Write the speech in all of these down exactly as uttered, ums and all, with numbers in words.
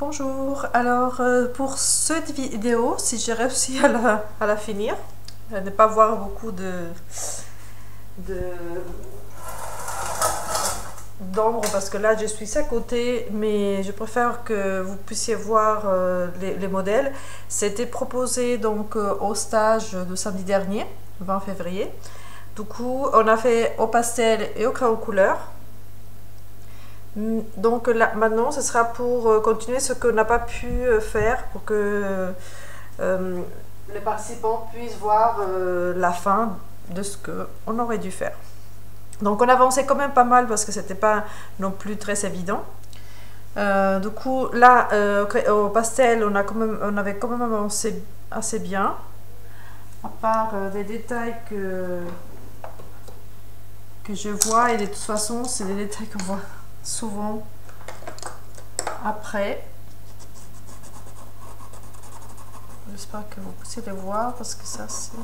Bonjour, alors euh, pour cette vidéo, si j'ai réussi à la, à la finir, à ne pas voir beaucoup de de d'ombre parce que là je suis à côté, mais je préfère que vous puissiez voir euh, les, les modèles. C'était proposé donc euh, au stage de samedi dernier, vingt février. Du coup, on a fait au pastel et au crayon couleur. Donc là, maintenant, ce sera pour continuer ce qu'on n'a pas pu faire pour que euh, les participants puissent voir euh, la fin de ce qu'on aurait dû faire. Donc on avançait quand même pas mal parce que c'était pas non plus très évident. Euh, du coup, là, euh, au pastel, on, a quand même, on avait quand même avancé assez bien. À part euh, des détails que, que je vois, et de toute façon, c'est des détails qu'on voit souvent après. J'espère que vous puissiez les voir parce que ça c'est...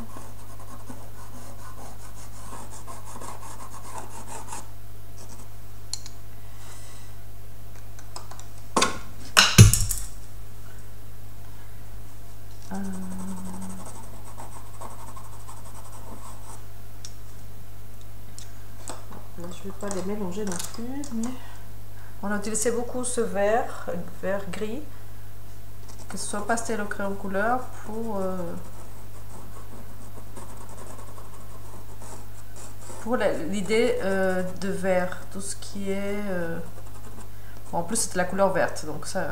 Euh... Là, je ne vais pas les mélanger non plus, mais on a utilisé beaucoup ce vert, vert gris, que ce soit pastel ou crayon couleur, pour euh, pour l'idée euh, de vert, tout ce qui est euh... bon, en plus c'est de la couleur verte, donc ça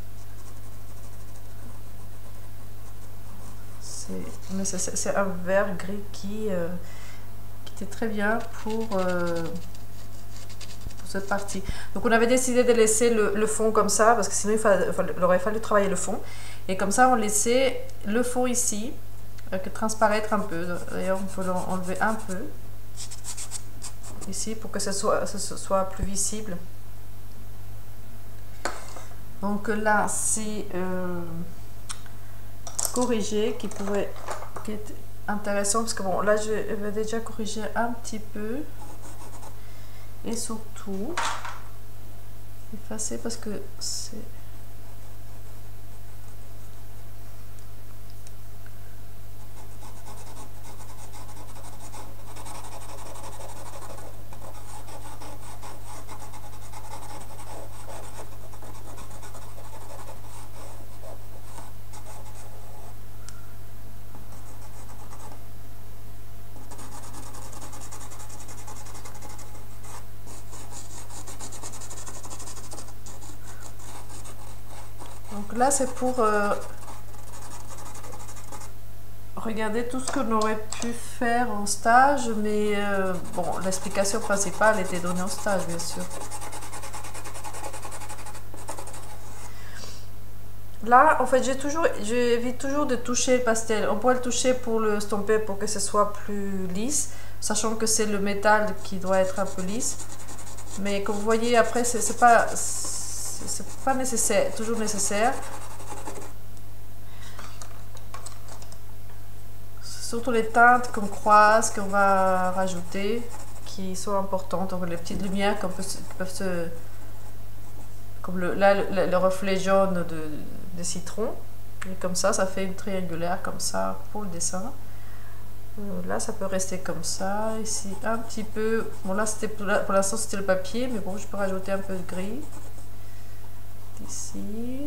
c'est, mais c'est un vert gris qui euh, qui était très bien pour euh, cette partie. Donc on avait décidé de laisser le, le fond comme ça parce que sinon il, fa, il aurait fallu travailler le fond, et comme ça on laissait le fond ici euh, transparaître un peu. D'ailleurs on peut l'enlever un peu ici pour que ce soit, ce soit plus visible. Donc là c'est euh, corrigé qui pourrait qui est intéressant parce que bon là je vais déjà corriger un petit peu. Et surtout, effacer parce que c'est... Donc là, c'est pour euh, regarder tout ce qu'on aurait pu faire en stage, mais euh, bon, l'explication principale était donnée en stage, bien sûr. Là, en fait, j'ai toujours, j'évite toujours de toucher le pastel. On pourrait le toucher pour le stomper pour que ce soit plus lisse, sachant que c'est le métal qui doit être un peu lisse. Mais comme vous voyez, après, c'est pas... c'est pas nécessaire, toujours nécessaire. Surtout les teintes qu'on croise, qu'on va rajouter, qui sont importantes. Donc les petites lumières qu'on peut, qui peuvent se... Comme le, là, le, le reflet jaune de, de citron. Et comme ça, ça fait une triangulaire comme ça pour le dessin. Euh, là, ça peut rester comme ça. Ici, un petit peu... Bon, là, c'était pour l'instant, c'était le papier, mais bon, je peux rajouter un peu de gris. Ici,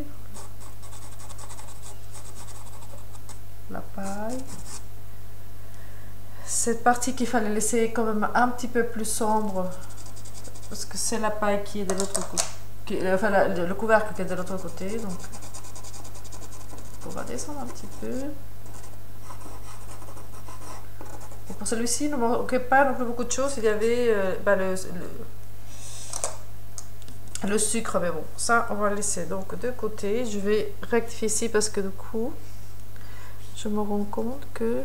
la paille. Cette partie qu'il fallait laisser quand même un petit peu plus sombre parce que c'est la paille qui est de l'autre côté, enfin la, le couvercle qui est de l'autre côté, donc on va descendre un petit peu. Et pour celui-ci, ne manquait pas non plus beaucoup de choses. Il y avait euh, bah, le, le le sucre, mais bon, ça on va laisser donc de côté. Je vais rectifier ici parce que du coup je me rends compte que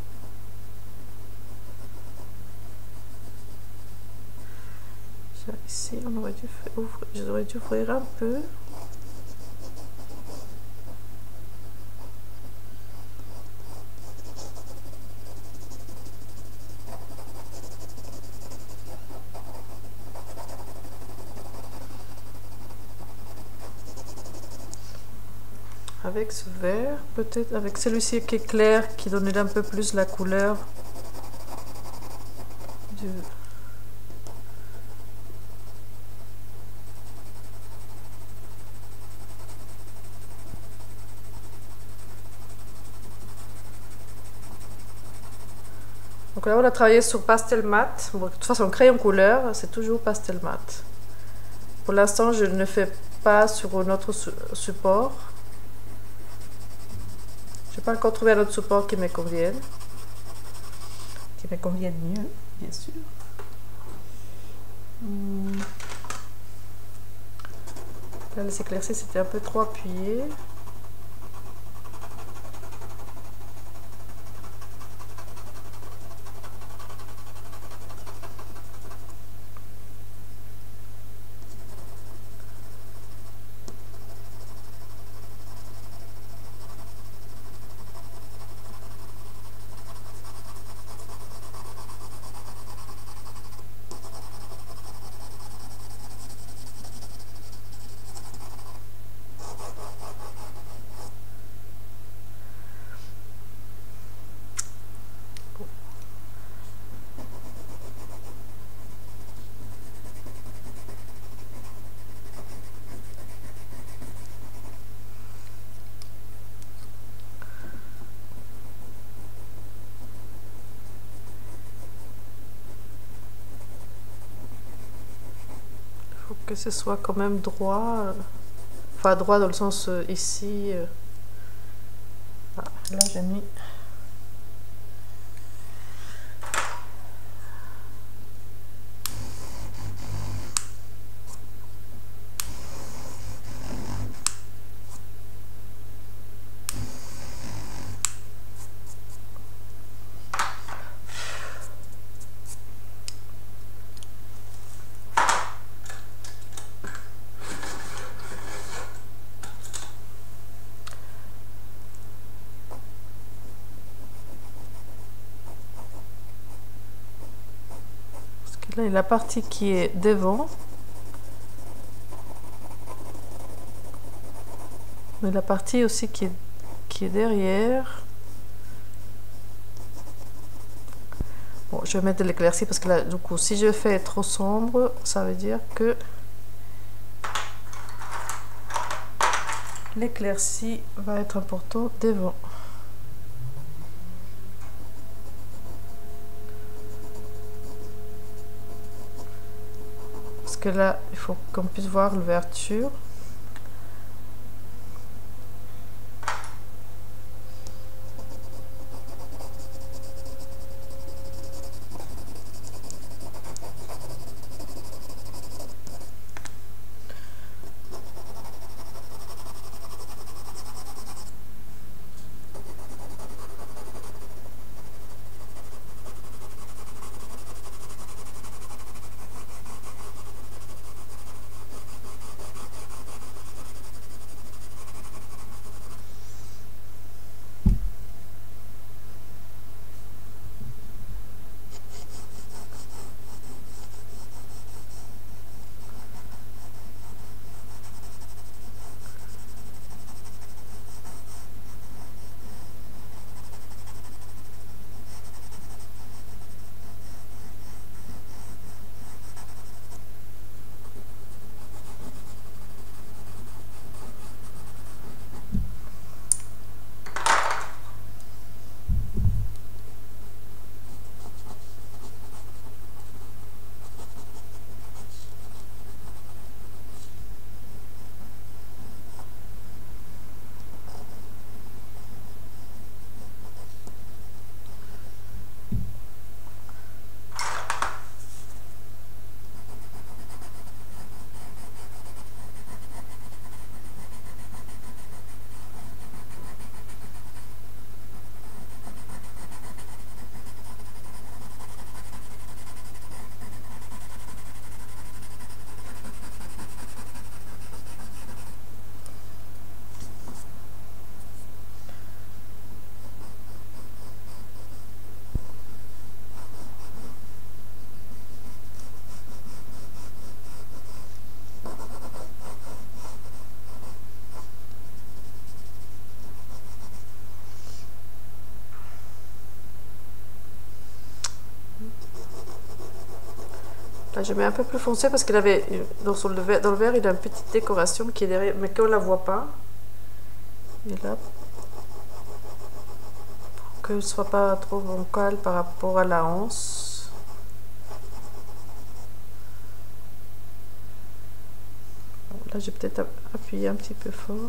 ici on aurait dû ouvrir, j'aurais dû ouvrir un peu. avec ce vert, peut-être avec celui-ci qui est clair, qui donnait un peu plus la couleur du... Donc là on a travaillé sur pastel mat. Bon, de toute façon crayon couleur c'est toujours pastel mat. Pour l'instant je ne fais pas sur un autre su support. Je n'ai pas encore trouvé un autre support qui me convienne. Qui me convienne mieux, bien sûr. Hmm. Là les éclaircies c'était un peu trop appuyé. Que ce soit quand même droit, enfin droit dans le sens euh, ici. Euh. Ah, là j'ai mis. Là, il y a la partie qui est devant, mais la partie aussi qui est, qui est derrière. Bon, je vais mettre de l'éclaircie parce que là, du coup, si je fais trop sombre, ça veut dire que l'éclaircie va être important devant. Que là il faut qu'on puisse voir l'ouverture. Là, je mets un peu plus foncé parce qu'il avait, dans, son, le verre, dans le verre, il a une petite décoration qui est derrière, mais qu'on ne la voit pas. Et là, pour que ce ne soit pas trop bancal par rapport à la anse. Bon, là, j'ai peut-être appuyé un petit peu fort.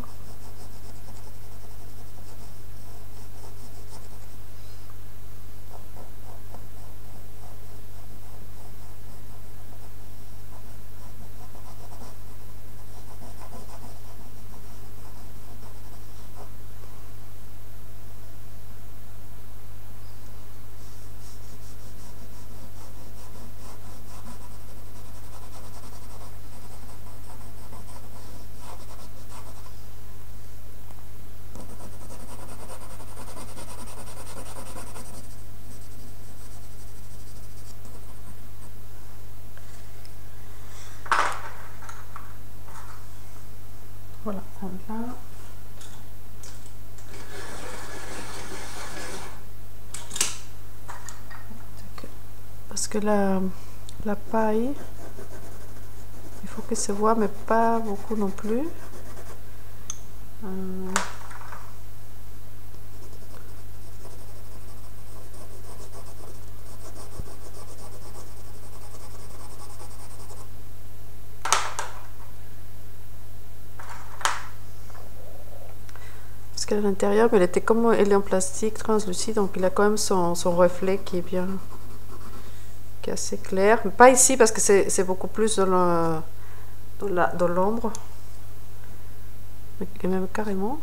Voilà, là. Parce que la, la paille, il faut qu'elle se voit, mais pas beaucoup non plus. Euh... Parce qu'à l'intérieur, elle était comme elle est en plastique translucide, donc il a quand même son, son reflet qui est bien, qui est assez clair. Mais pas ici parce que c'est beaucoup plus dans le, dans la, dans l'ombre, mais même carrément.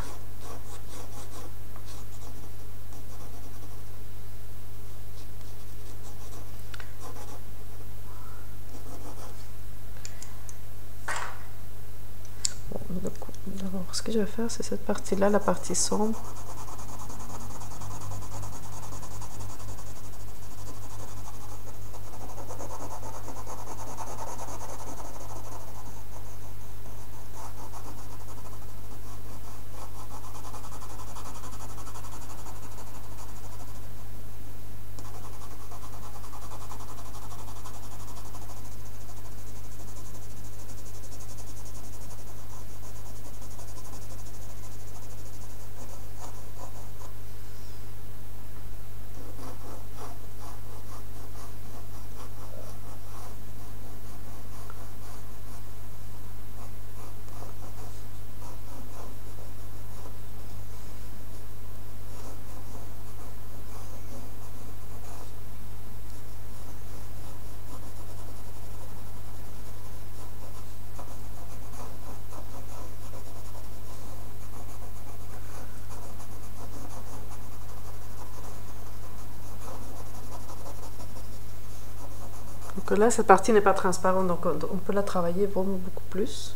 D'abord, ce que je vais faire, c'est cette partie-là, la partie sombre. Donc là, cette partie n'est pas transparente, donc on peut la travailler vraiment beaucoup plus.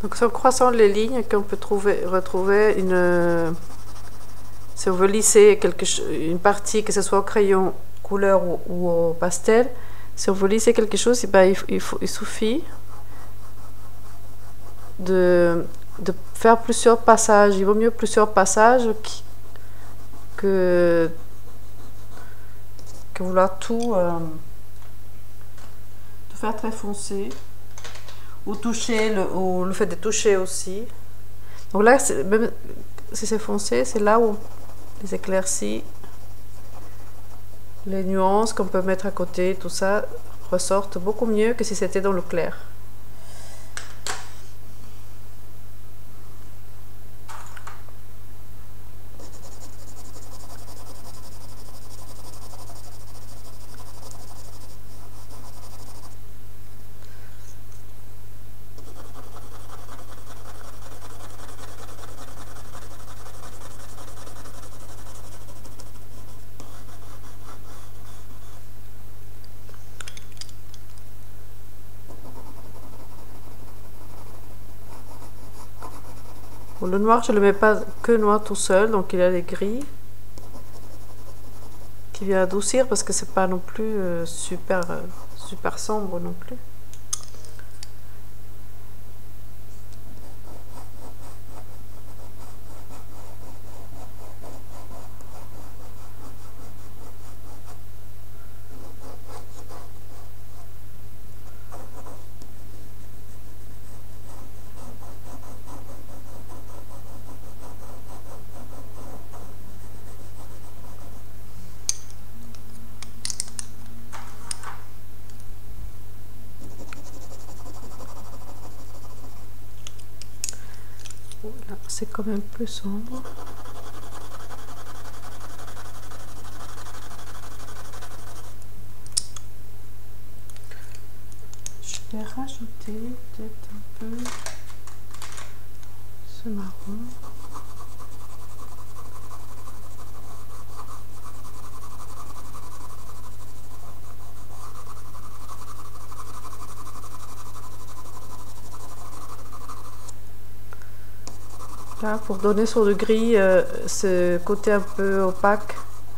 Donc c'est en croisant les lignes qu'on peut trouver, retrouver une... Si on veut lisser quelque, une partie, que ce soit au crayon couleur ou, ou au pastel, si on veut lisser quelque chose, ben, il, il, faut, il suffit de, de faire plusieurs passages. Il vaut mieux plusieurs passages qui, que, que vouloir tout, euh, tout faire très foncé. Ou toucher, le, ou le fait de toucher aussi. Donc là, même si c'est foncé, c'est là où les éclaircies, les nuances qu'on peut mettre à côté, tout ça ressortent beaucoup mieux que si c'était dans le clair. Bon, le noir, je ne le mets pas que noir tout seul, donc il y a les gris qui vient adoucir parce que c'est pas non plus euh, super, euh, super sombre non plus. Là, c'est quand même plus sombre. Je vais rajouter peut-être un peu ce marron. Là, pour donner sur le gris euh, ce côté un peu opaque.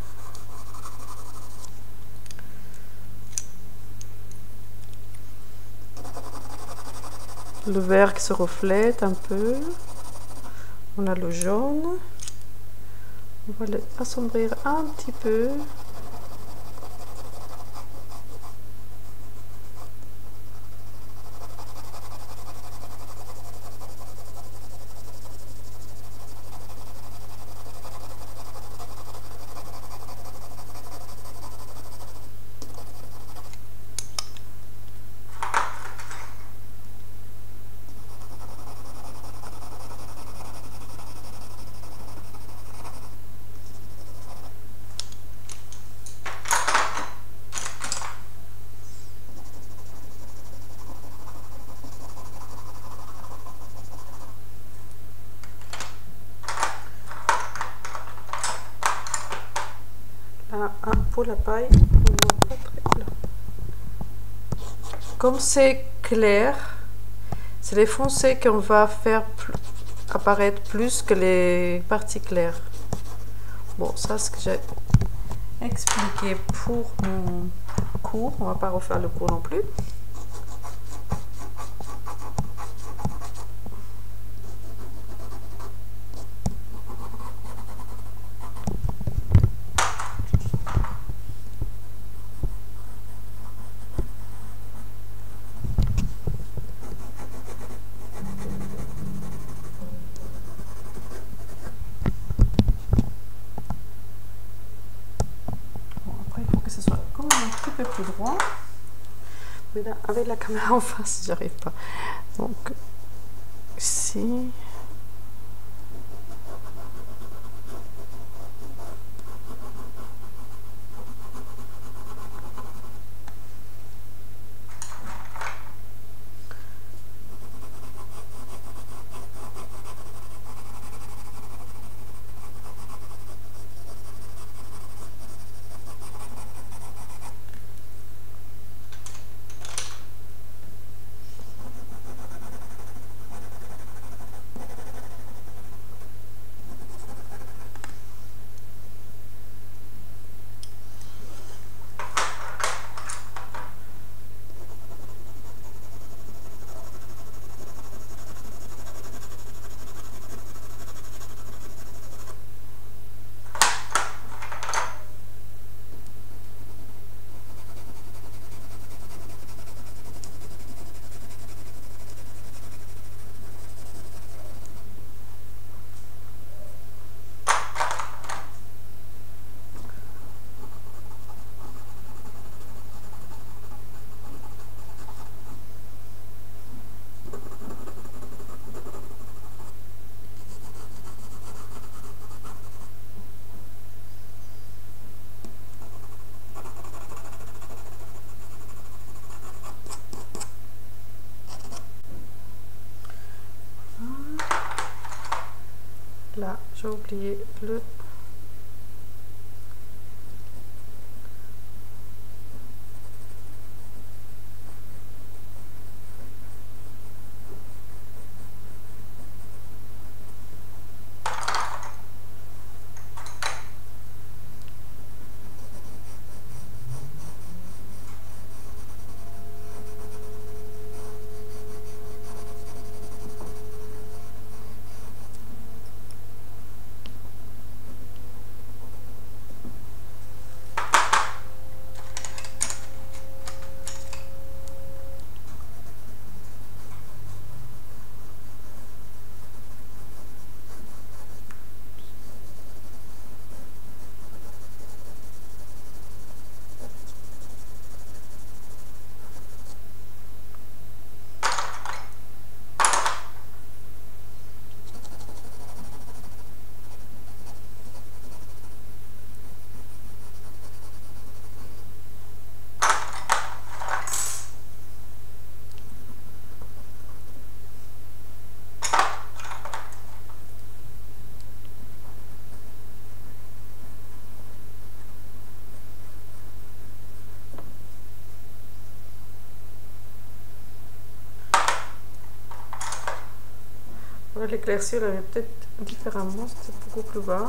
Le vert qui se reflète un peu. On a le jaune. On va l'assombrir un petit peu. Un pour la paille, comme c'est clair, c'est les foncés qu'on va faire plus, apparaître plus que les parties claires. Bon, ça c'est ce que j'ai expliqué pour mon cours, on va pas refaire le cours non plus. Plus droit. Mais là, avec la caméra en face, j'arrive pas. Donc, ici. j'ai oublié le... L'éclaircir avait peut-être différemment, c'était beaucoup plus bas.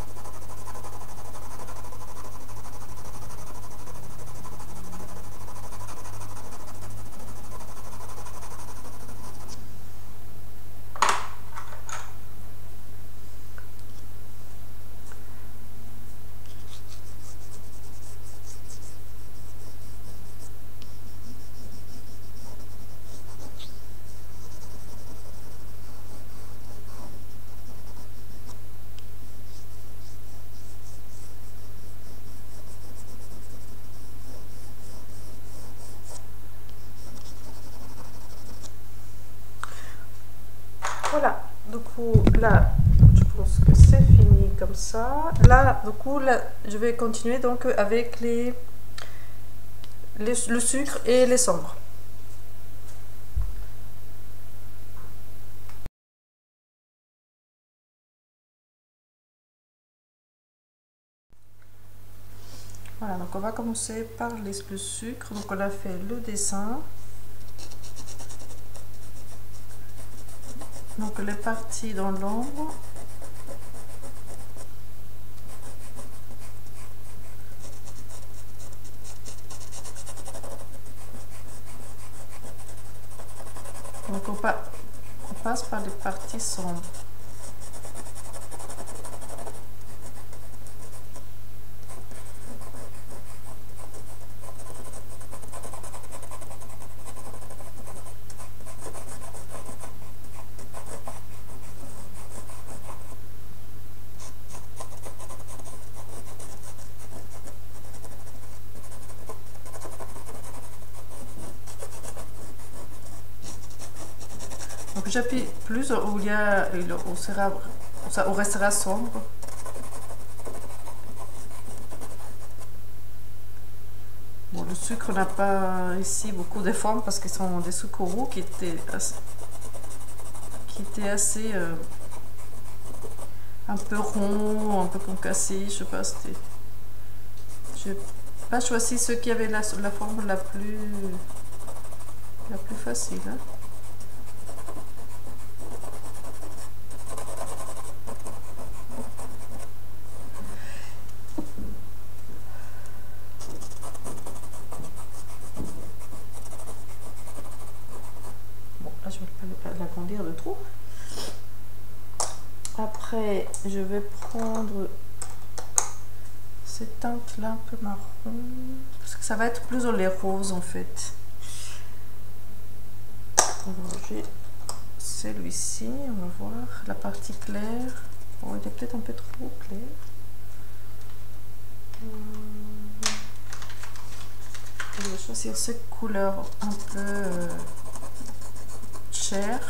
Voilà, du coup là je pense que c'est fini comme ça. Là du coup là, je vais continuer donc avec les, les le sucre et les cendres. Voilà, donc on va commencer par les, le sucre. Donc on a fait le dessin. Donc les parties dans l'ombre. Donc on, pa on passe par les parties sombres. J'appuie plus où il y a, où sera, où ça où restera sombre. Bon, le sucre n'a pas ici beaucoup de forme parce qu'ils sont des sucres roux qui étaient assez, qui étaient assez euh, un peu ronds, un peu concassés, je sais pas, c'était. J'ai pas choisi ceux qui avaient la, la forme la plus la plus facile. Hein. L'agrandir de trop. Après, je vais prendre cette teinte là un peu marron parce que ça va être plus dans les roses en fait. J'ai celui-ci, on va voir la partie claire. Bon, il est peut-être un peu trop clair. Je vais choisir cette couleur un peu euh, chair.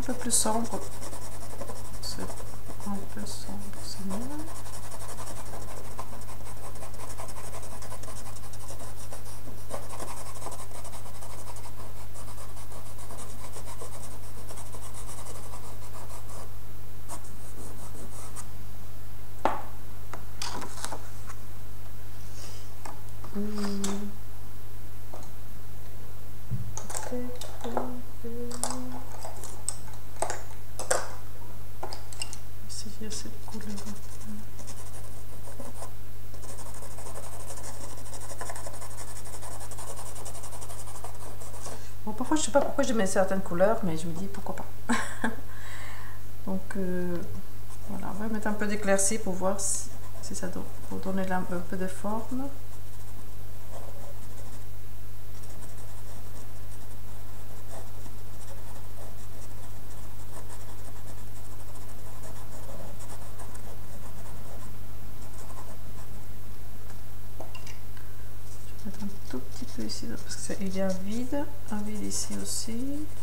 peu plus sombre. C'est un peu sombre, c'est mieux. Essayer cette couleur. Bon, parfois je sais pas pourquoi je mets certaines couleurs, mais je me dis pourquoi pas. Donc euh, voilà, on va mettre un peu d'éclaircie pour voir si, si ça donne, pour donner un peu de forme. Un tout petit peu ici parce qu'il y a un vide, un vide ici aussi.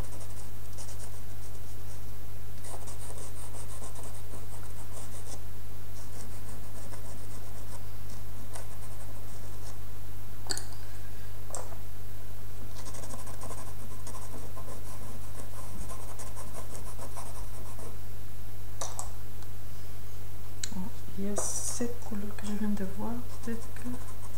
Bon, il y a cette couleur que je viens de voir, peut-être que...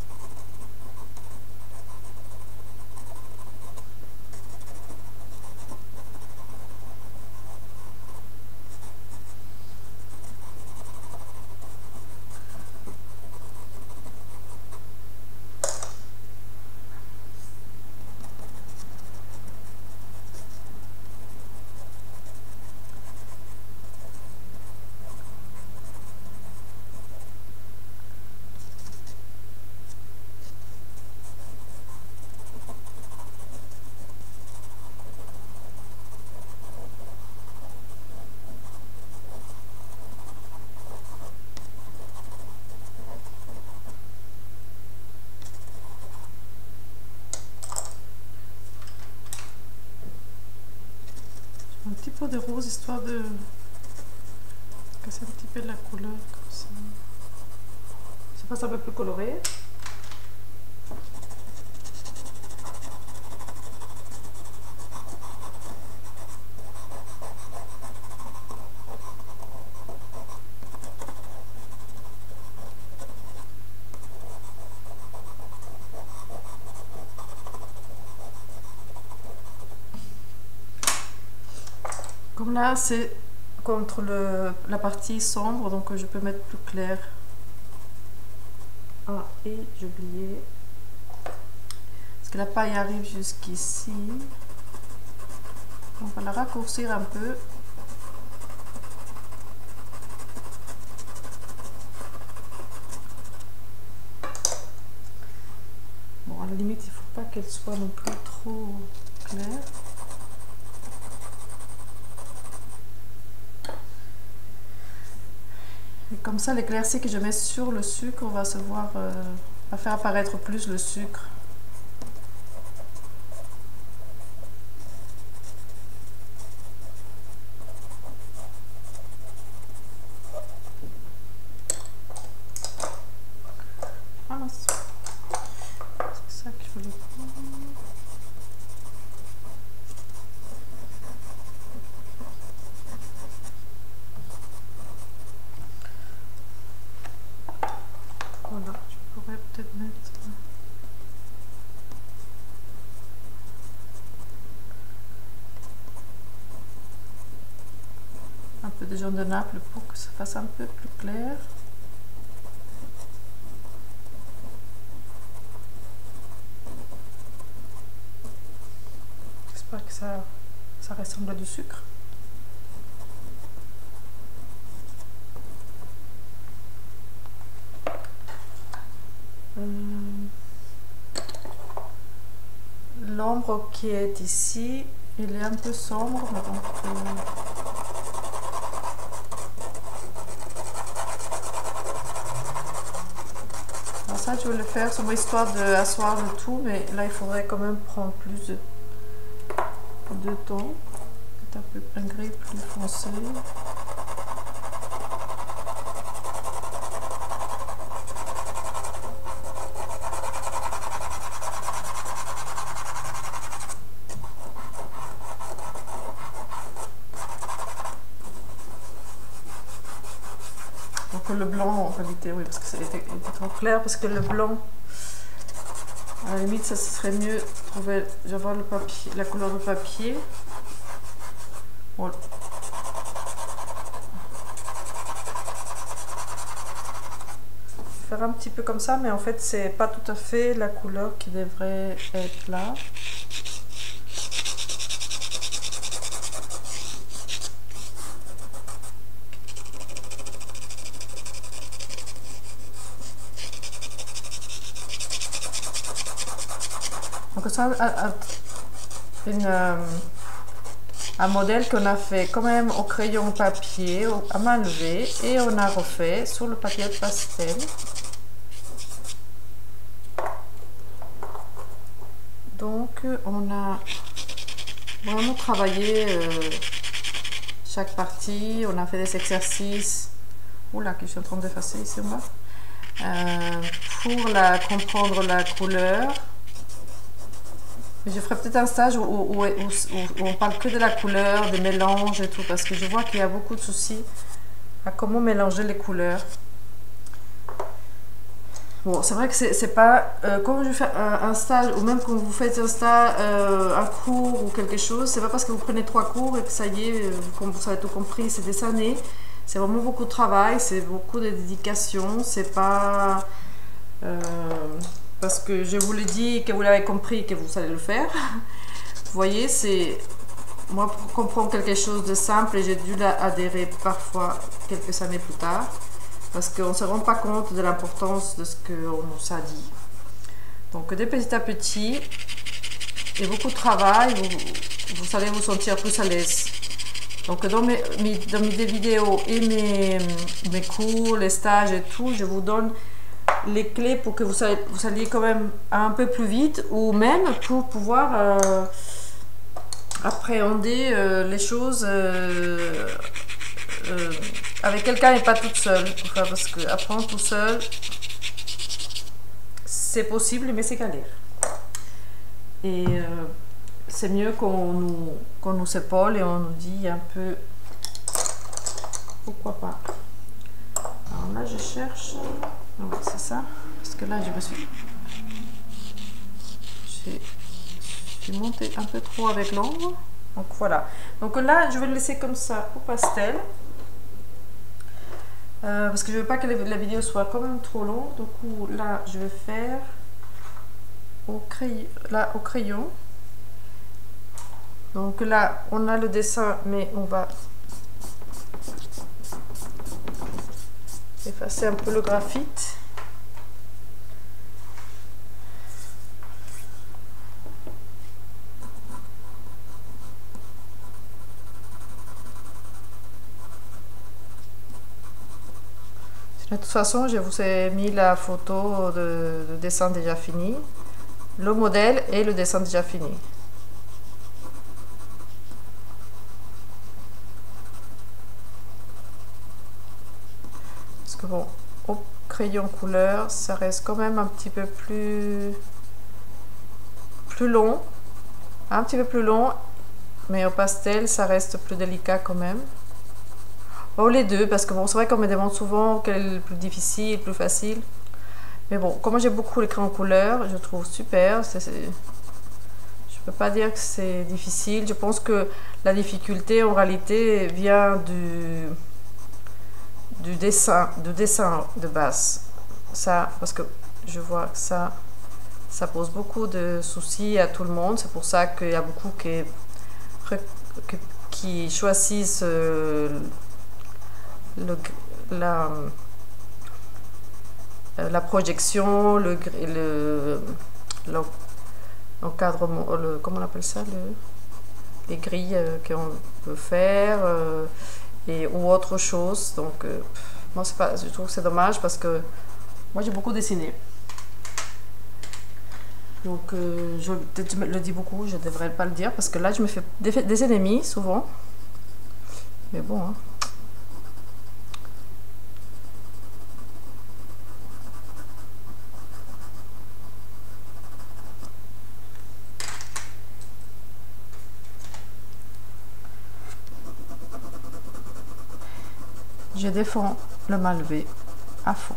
Un petit peu de rose histoire de casser un petit peu de la couleur comme ça. Je passe un peu plus coloré. Comme là, c'est contre le, la partie sombre, donc je peux mettre plus clair. Ah, et j'ai oublié. Parce que la paille arrive jusqu'ici. On va la raccourcir un peu. Bon, à la limite, il ne faut pas qu'elle soit non plus trop claire. Et comme ça, l'éclaircie que je mets sur le sucre, on va se voir, euh, va faire apparaître plus le sucre. Ah, c'est ça que je voulais prendre. Voilà, je pourrais peut-être mettre un peu de jaune de Naples pour que ça fasse un peu plus clair. J'espère que ça, ça ressemble à du sucre. L'ombre qui est ici, elle est un peu sombre, donc euh, alors ça je vais le faire sur histoire d'asseoir le tout, mais là il faudrait quand même prendre plus de, de temps, un peu un gris plus foncé. Donc le blanc en réalité, oui, parce que c'était était trop clair, parce que le blanc, à la limite, ça serait mieux trouver, j'avoir le papier, la couleur de papier. Voilà. Faire un petit peu comme ça, mais en fait, c'est pas tout à fait la couleur qui devrait être là. Donc ça, une, euh, un modèle qu'on a fait quand même au crayon papier, à main levée, et on a refait sur le papier de pastel. Donc on a vraiment travaillé euh, chaque partie, on a fait des exercices, oula, que je suis en train d'effacer ici en bas, euh, pour la, comprendre la couleur. Je ferai peut-être un stage où, où, où, où on parle que de la couleur, des mélanges et tout, parce que je vois qu'il y a beaucoup de soucis à comment mélanger les couleurs. Bon, c'est vrai que c'est pas... Euh, quand je fais un, un stage, ou même quand vous faites un stage, euh, un cours ou quelque chose, c'est pas parce que vous prenez trois cours et que ça y est, comme vous avez tout compris, c'est des années. C'est vraiment beaucoup de travail, c'est beaucoup de dédication, c'est pas... Euh, parce que je vous l'ai dit, que vous l'avez compris, que vous allez le faire. Vous voyez, c'est... Moi, pour comprendre quelque chose de simple, j'ai dû l'adhérer parfois quelques années plus tard. Parce qu'on ne se rend pas compte de l'importance de ce qu'on nous a dit. Donc, de petit à petit, et beaucoup de travail, vous, vous allez vous sentir plus à l'aise. Donc, dans mes, dans mes vidéos et mes, mes cours, les stages et tout, je vous donne les clés pour que vous alliez, vous alliez quand même un peu plus vite, ou même pour pouvoir euh, appréhender euh, les choses euh, euh, avec quelqu'un et pas toute seule. Enfin, parce que apprendre tout seul, c'est possible, mais c'est galère. Et euh, c'est mieux qu'on nous, qu'on nous épaule et on nous dit un peu pourquoi pas. Alors là, je cherche. C'est ça, parce que là je me suis j'ai monté un peu trop avec l'ombre, donc voilà. Donc là je vais le laisser comme ça au pastel, euh, parce que je veux pas que la vidéo soit quand même trop longue. Donc là je vais faire au crayon, là au crayon. Donc là on a le dessin, mais on va effacer un peu le graphite. De toute façon, je vous ai mis la photo de, de dessin déjà fini, le modèle et le dessin déjà fini. Parce que bon, au crayon couleur, ça reste quand même un petit peu plus, plus long, un petit peu plus long, mais au pastel, ça reste plus délicat quand même. Oh, les deux, parce que bon, c'est vrai qu'on me demande souvent quel est le plus difficile, le plus facile. Mais bon, comme j'ai beaucoup l'écran en couleur, je trouve super. C'est, c'est... Je peux pas dire que c'est difficile. Je pense que la difficulté, en réalité, vient du, du dessin, du dessin de base. Ça, parce que je vois que ça, ça pose beaucoup de soucis à tout le monde. C'est pour ça qu'il y a beaucoup qui, qui choisissent euh, Le, la, la projection, le, le, le, l'encadrement, le, comment on appelle ça, le, les grilles euh, qu'on peut faire euh, et, ou autre chose. Donc, euh, moi, c'est pas, je trouve que c'est dommage parce que moi, j'ai beaucoup dessiné. Donc, euh, je, peut-être je le dis beaucoup, je ne devrais pas le dire parce que là, je me fais des, des ennemis souvent. Mais bon, hein. Je défends le malvé à fond.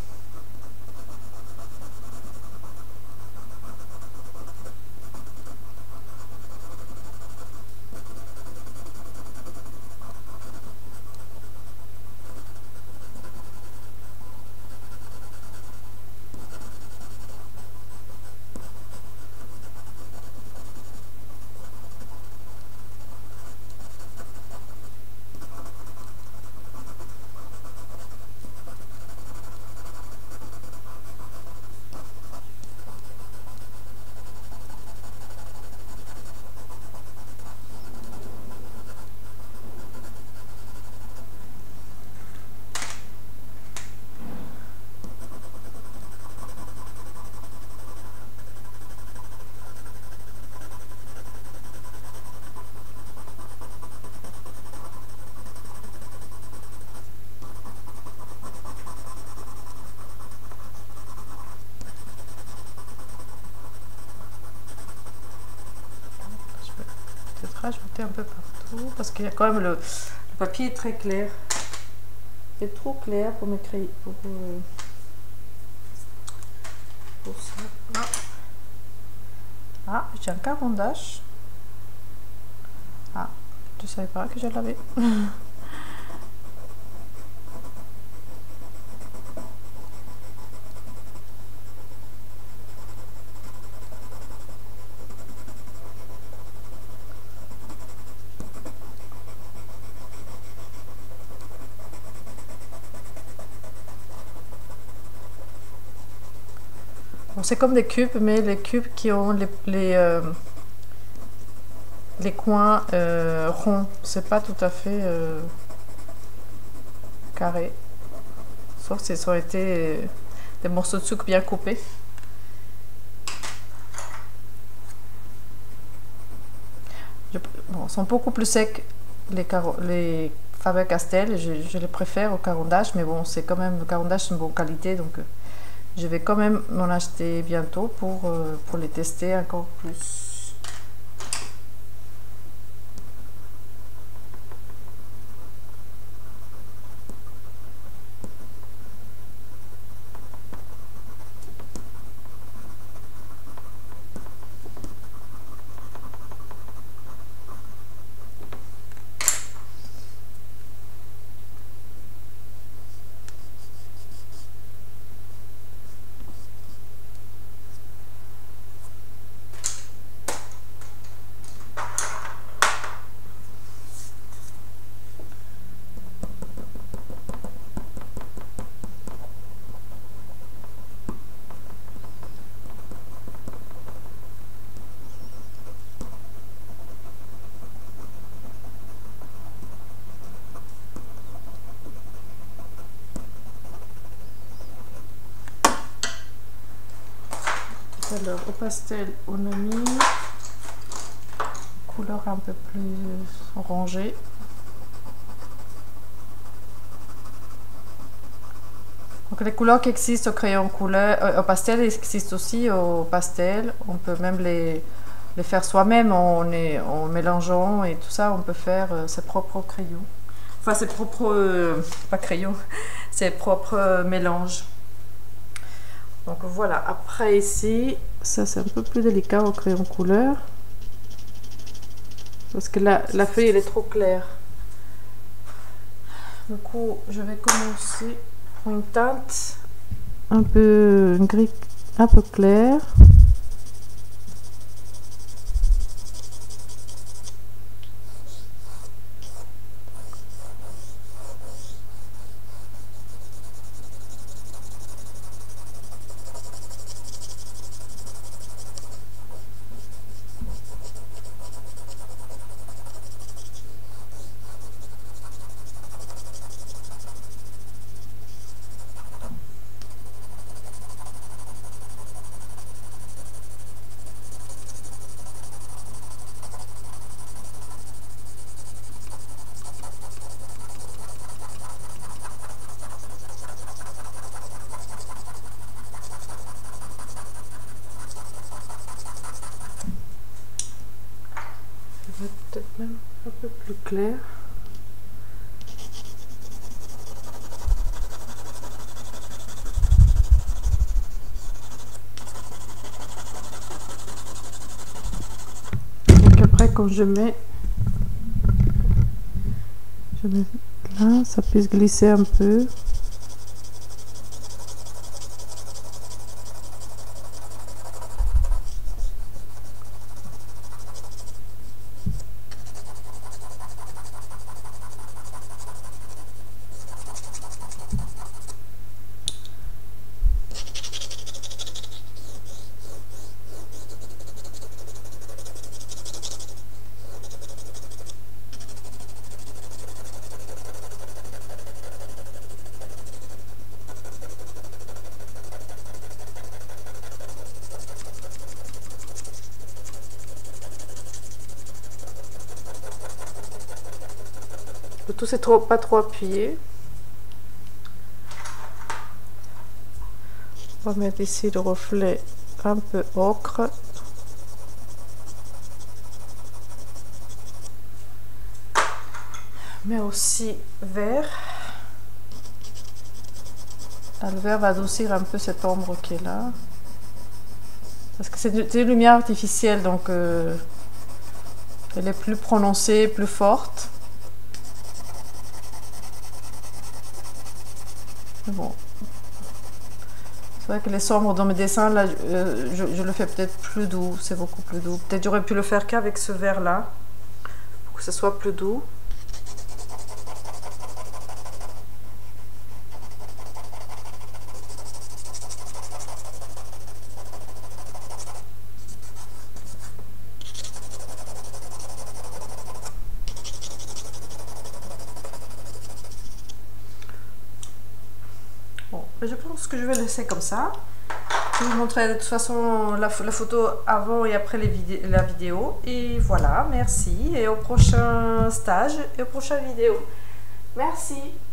Rajouter un peu partout parce qu'il y a quand même le, le papier est très clair, il est trop clair pour m'écrire pour, euh, pour ça. Ah, ah j'ai un carondage. Ah, je savais pas que je l'avais. C'est comme des cubes, mais les cubes qui ont les, les, euh, les coins euh, ronds. C'est pas tout à fait euh, carré. Sauf si ça aurait été euh, des morceaux de sucre bien coupés. Je, bon, ils sont beaucoup plus secs les, les Faber-Castell. Je, je les préfère au carondage, mais bon, c'est quand même le carondage, c'est une bonne qualité, donc. Euh, Je vais quand même m'en acheter bientôt pour, euh, pour les tester encore plus. Alors au pastel on a mis couleur un peu plus orangée. Donc les couleurs qui existent au crayon couleur, euh, au pastel existent aussi au pastel. On peut même les, les faire soi-même en, en mélangeant et tout ça. On peut faire euh, ses propres crayons. Enfin ses propres, euh, pas crayons, ses propres euh, mélanges. Donc voilà, après ici, ça c'est un peu plus délicat au crayon couleur. Parce que là, la feuille elle est trop claire. Du coup, je vais commencer pour une teinte un peu gris, un peu clair. clair. Donc après quand je mets, je mets là, ça puisse glisser un peu. Le tout c'est trop, pas trop appuyé. On va mettre ici le reflet un peu ocre. Mais aussi vert. Ah, le vert va adoucir un peu cette ombre qui est là. Parce que c'est une lumière artificielle, donc euh, elle est plus prononcée, plus forte. Bon, c'est vrai que les sombres dans mes dessins là, euh, je, je le fais peut-être plus doux, c'est beaucoup plus doux. Peut-être j'aurais pu le faire qu'avec ce vert là pour que ce soit plus doux. Bon, je pense que je vais laisser comme ça. Je vais vous montrer de toute façon la, la photo avant et après les vidé la vidéo. Et voilà, merci. Et au prochain stage et aux prochaines vidéos. Merci.